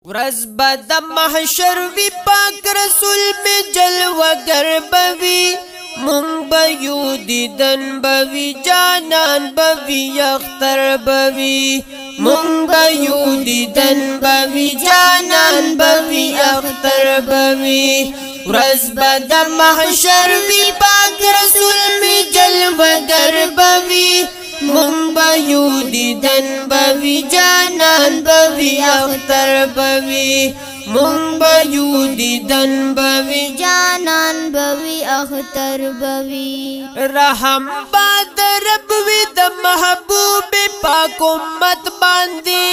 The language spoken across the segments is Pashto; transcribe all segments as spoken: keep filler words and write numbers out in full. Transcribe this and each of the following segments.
ورځ به د محشر وی پاک رسول می جلوگر بوي مونږ به یو دیدن بوي جانان بوي اختر بوي مونږ به یو دیدن بوي جانان بوي اختر بوي ورځ به د محشر وی پاک رسول می جلوگر بوي مونږ به یو دیدن بوي جانان بوي اختر بوي مونږ به یو دیدن بوي جانان بوي اختر بوي رحم باد رب وی د محبوب پاک امت باندې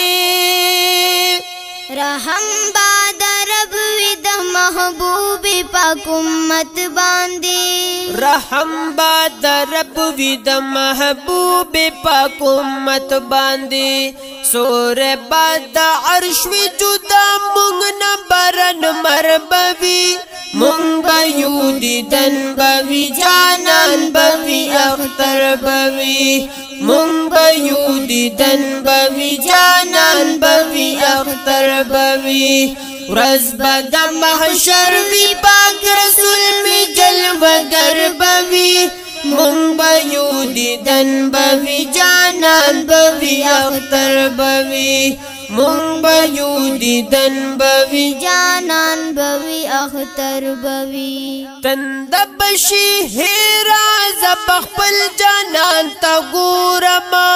رحم باد رب وی د محبوب پاک امت باندې رحم باد رب وی د محبوب پاک امت باندې سور باد عرش وی جدا مونږ نه برن مربوي مونږ به یو دیدن بوي جانان بوي اختر بوي مونږ به یو دیدن بوي جانان بوي اختر بوي ورځ به د محشر وی پاک رسول می جلوگر بوي مونږ به یو دیدن بوي جانان بوي اختر بوي مونږ به یو دیدن بوي جانان بوي اختر بوي تند بشي هيرا زب خپل جانان تا ګورما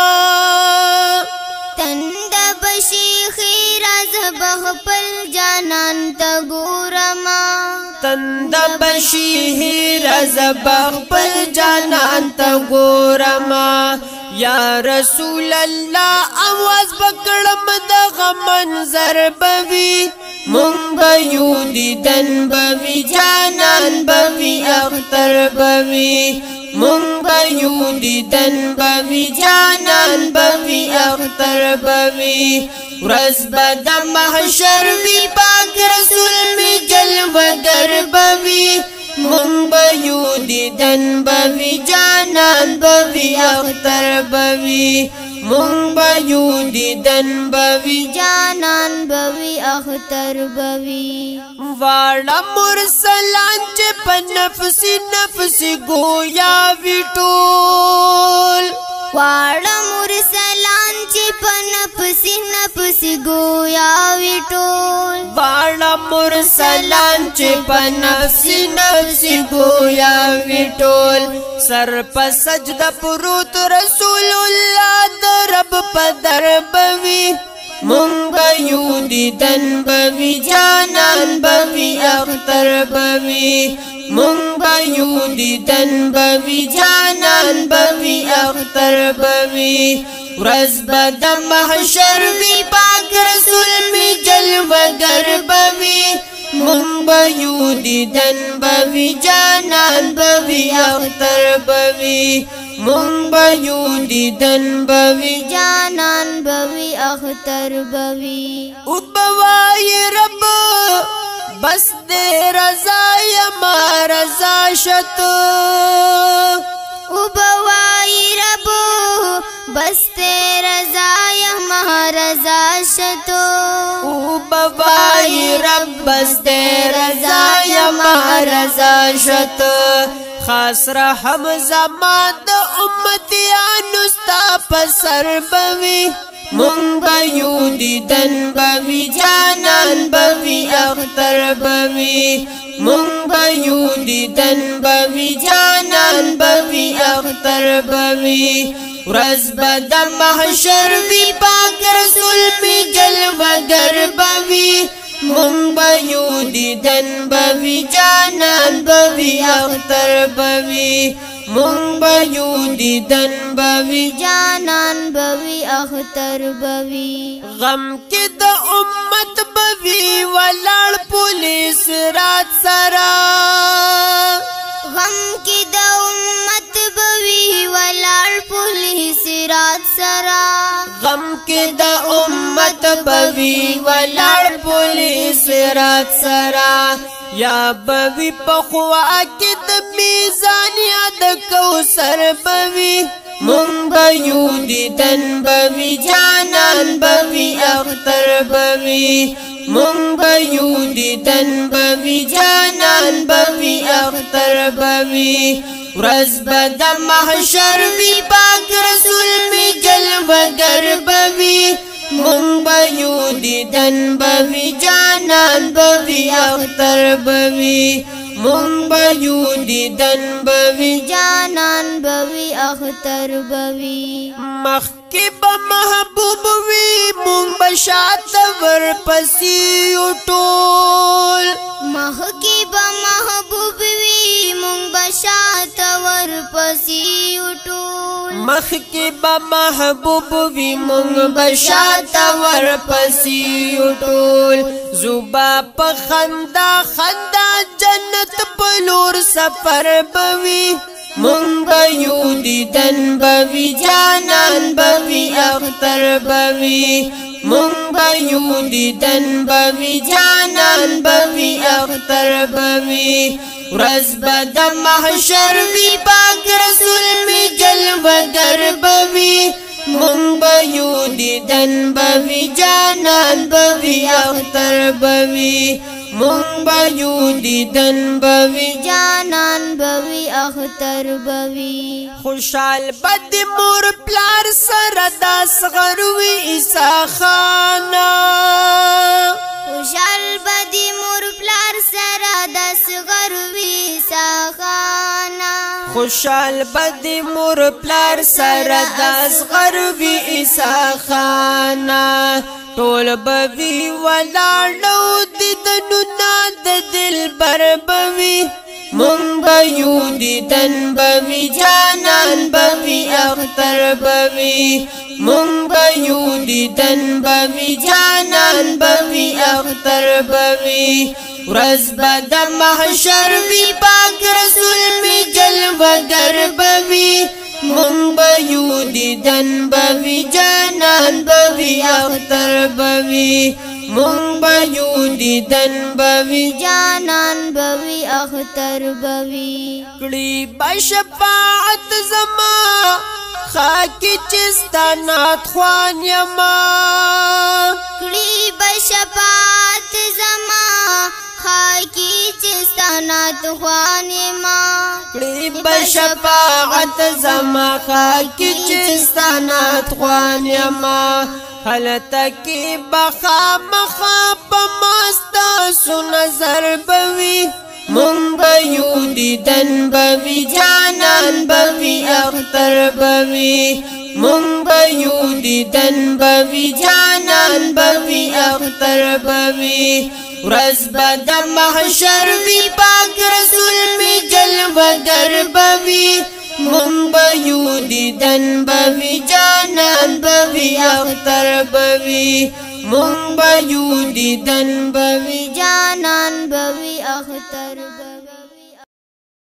تند بشي خيرا زب خپل جانان تا ګورما تند بشي هيرا زب خپل جانان تا ګورما یا رسول الله आवाज پکړم د منظر بوي مونږ به یو دیدن بوي جانان بوي اختر بوي مونږ به یو دیدن بوي جانان بوي اختر بوي ورځ به د محشر وی پاک رسول می جلوگر بوي مونږ به یو دیدن بوي جانان بوي اختر بوي مونږ به یو دیدن بوي جانان بوي اختر بوي واړه مرسلان چې په نفس نفس گویا وټول واړه مرسلان چې په نفس نفس گویا وټول واړه مرسلان چې په نفس نفس گویا وټول سر په سجده پروت رسول الله د رب په در بوي مونږ به یو دیدن بوي جانان بوي اختر بوي مونږ به یو دیدن بوي جانان بوي اختر بوي ورځ به د محشر وی پاک رسول می جلوگر بوي مونږ به یو دیدن بوي جانان بوي اختر بوي مونږ به یو دیدن بوي جانان بوي اختر بوي او بوای رب بس دې رضا یم رضا شت او بوای رب بس دې رضا یم رضا شت او بوای رب بس دې رضا یم رضا شت خاص رحم زما د امتیانو ستا په سر بوي مونږ به یو دیدن بوي جانان بوي اختر بوي مونږ به یو دیدن بوي جانان بوي اختر بوي ورځ به د محشر وی پاک رسول می جلوگر بوي مونږ به یو دیدن بوي جانان بوي اختر بوي مونږ به یو دیدن بوي جانان بوي اختر بوي غم کې د امت بوي ولاړ پولیس رات سرا غم کې د امت بوي ولاړ پولیس رات سرا غم کې د امت بوي ولړ پولیس رات سرا یا بوي په خوا کې د میزان یاد کوثر بوي مونږ به یو دیدن بوي جانان بوي اختر بوي مونږ به یو دیدن بوي جانان بوي اختر بوي ورځ به د محشر وي پاک رسول می جلوگر بوي مونږ به یو دیدن بوي جانان بوي اختر بوي مونږ به یو دیدن بوي جانان بوي اختر بوي مخکې به محبوب وي مونږ به شاته ورپسې یو ټول مخکې به محبوب وي مونږ به شاته ورپسې یو ټول مخکې به محبوب وي مونږ به شاته ورپسې یو ټول زوبا په خندا خندا جنت په لور سفر بوي مونږ به یو دیدن بوي جانان بوي اختر بوي مونږ به یو دیدن بوي جانان بوي اختر بوي ورځ به د محشر وي پاک رسول می جلوگر بوي مونږ به یو دیدن بوي جانان بوي اختر بوي مونږ به یو دیدن بوي جانان بوي اختر بوي خوشحال بد مور پلار سره داس غروي عیسی خانا خوشحال بد مور پلار سره داس غروي عیسی خانا خوشحال بد مور پلار سره داس غروي عیسی خانا ټول بوي ولاړو دیدنو نا د دلبر بوي مونږ به یو دیدن بوي جانان بوي اختر بوي مونږ به یو دیدن بوي جانان بوي اختر بوي ورځ به د محشر وي پاک رسول می جلوگر بوي مونږ به یو دیدن بوي جانان بوي اختر بوي مونږ به یو دیدن بوي جانان بوي اختر بوي کړي به شفاعت زما خاکی چستانات خوان یما کړي به شفاعت زما خاکی چستانات خوان یما کړي به شفاعت زما خاکی چستانات خوان یما حالتا کی بخا مخا پماستا سو نظر بوي مونږ به یو دیدن بوي جانان بوي اختر بوي مونږ به یو دیدن بوي جانان بوي اختر بوي ورځ به د محشر وي پاک رسول می جلوگر بوي مونږ به یو دیدن بوي جانان بوي اختر بوي مونږ به یو دیدن بوي جانان بوي اختر بوي